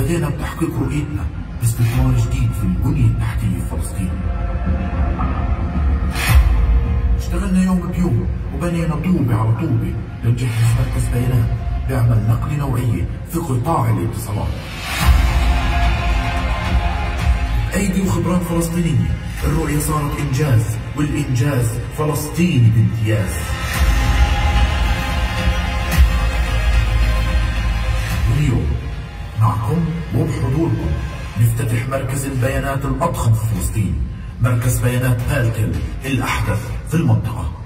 بدينا بتحقيق رؤيتنا باستثمار جديد في البنية التحتية في فلسطين. اشتغلنا يوم بيوم وبنينا طوبة على طوبة لنجهز مركز بيانات بيعمل نقل نوعية في قطاع الاتصالات. بأيدي وخبرات فلسطينية الرؤية صارت إنجاز، والإنجاز فلسطيني بامتياز. واليوم معكم وبحضوركم نفتتح مركز البيانات الأضخم في فلسطين، مركز بيانات بالتل الأحدث في المنطقة.